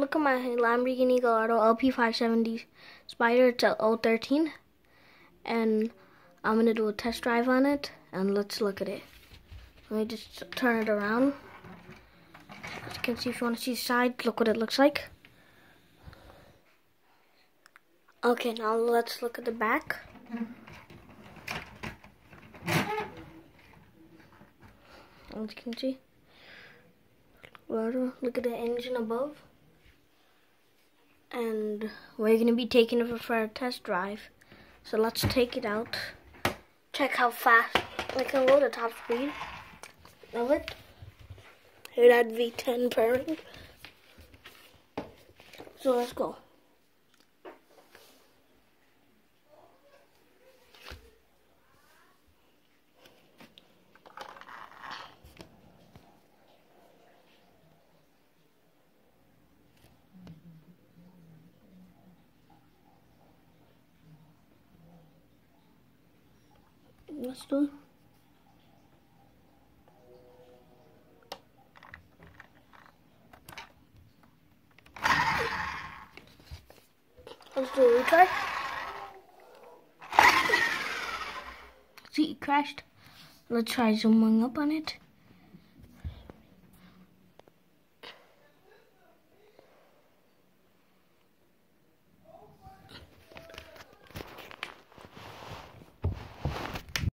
Look at my Lamborghini Gallardo LP570 Spyder. It's a 013, and I'm gonna do a test drive on it, and let's look at it. Let me just turn it around. As you can see, if you want to see the side, look what it looks like. Okay, now let's look at the back. As you can see, look at the engine above. And we're going to be taking it for a test drive. So let's take it out. Check how fast we can go, the top speed of it. Hear that V10 purring. So let's go. Let's do it. Let's do a retry. See, it crashed. Let's try zooming up on it.